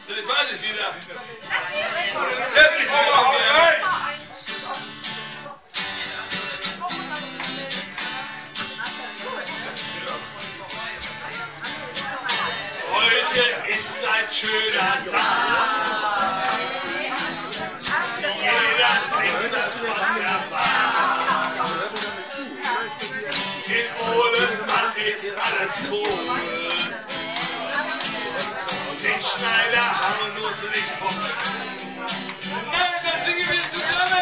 Das weiß ich wieder. Endlich mal rein! Heute ist ein schöner Tag. Jeder trinkt das, was er mag. In Ohlenbach ist alles cool. Und den Schneider haben uns nicht vom Schuh. Nein, das singen wir zusammen!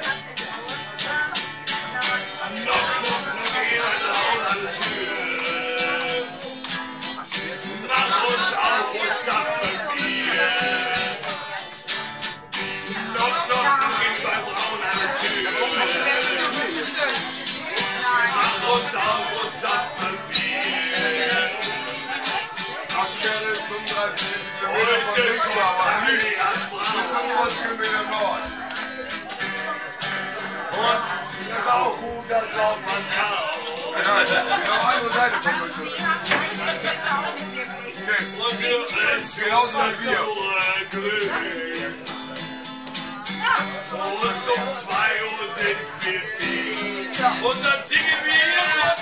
Noch, jemand raus an die Tür. Mach uns auf und zapfen Bier. Noch, geht beim Braun an die Tür. Mach uns auf und zapfen Bier. Aktuell 35 Heute kommt Andreas Braun. Und das ist auch gut, das glaubt man kaum. Ja, andere Seite von uns schon. Und du isst Genauso wie wir. Glück. Und um 2 Uhr sind wir dicht. Und dann singen wir jetzt